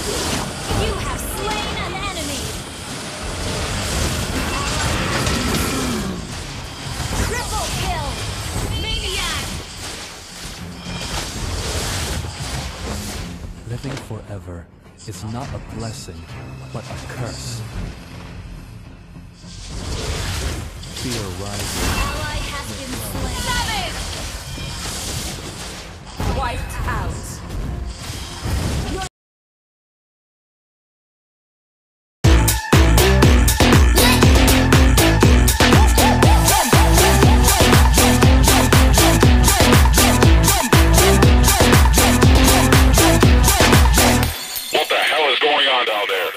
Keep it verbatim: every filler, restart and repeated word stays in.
You have slain an enemy! Triple kill! Maniac! Living forever is not a blessing, but a curse. Fear rises. Ally has been slain! Wiped out. What the hell is going on down there?